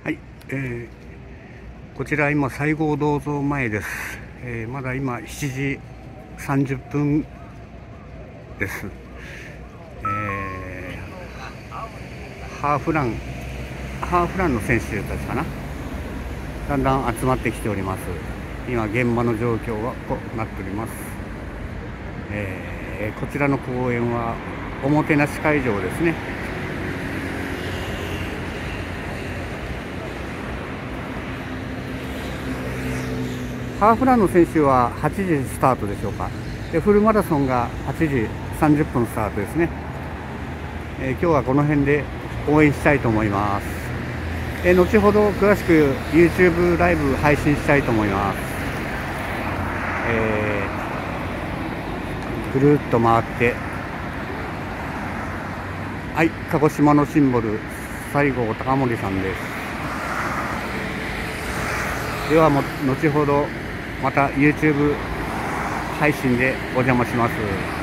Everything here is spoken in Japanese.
はい、こちら今西郷銅像前です。まだ今7時30分です。ハーフランの選手たちかな、だんだん集まってきております。今現場の状況はこうなっております。こちらの公園はおもてなし会場ですね。ハーフランの選手は8時スタートでしょうか。でフルマラソンが8時30分スタートですね。今日はこの辺で応援したいと思います。後ほど詳しく YouTube ライブ配信したいと思います。ぐるっと回って、はい、鹿児島のシンボル西郷隆盛さんです。では後ほどまた YouTube 配信でお邪魔します。